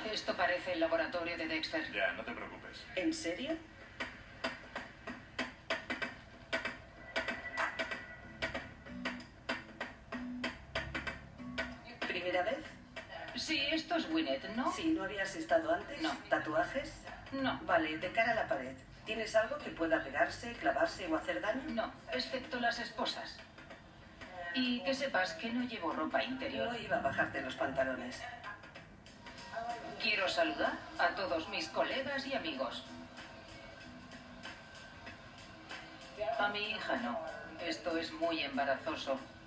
Esto parece el laboratorio de Dexter. Ya, no te preocupes. ¿En serio? ¿Primera vez? Sí, esto es Winnet, ¿no? Sí, ¿no habías estado antes? No. ¿Tatuajes? No. Vale, de cara a la pared. ¿Tienes algo que pueda pegarse, clavarse o hacer daño? No, excepto las esposas. Y que sepas que no llevo ropa interior. No iba a bajarte los pantalones. Quiero saludar a todos mis colegas y amigos. A mi hija no. Esto es muy embarazoso.